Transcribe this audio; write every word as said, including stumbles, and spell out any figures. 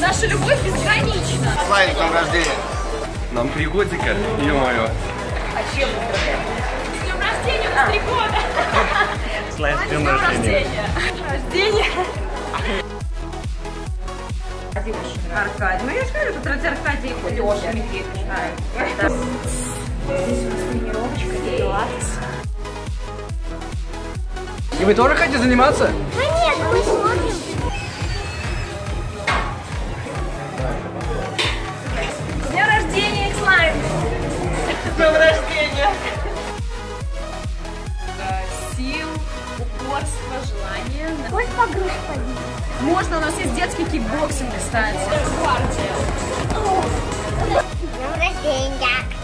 наша любовь безгранична. Слайм, с днем рождения. Нам три годика, ё-моё. А чем поздравляем? С днем рождения, у нас три года. Слайм, с днем рождения. Рождения. Аркадий. Ну я же говорю, тут ради Аркадия ходит. Леша Медведь. Здесь у нас тренировочка, пилатес. И вы тоже хотите заниматься? Конечно, мы смотрим. С днем рождения, Слайм! С днем рождения! Сил, упорства, желания. Хочешь погрузку поднять? Можно, у нас есть детский кикбоксинг, кстати. Гвардия. С днем рождения.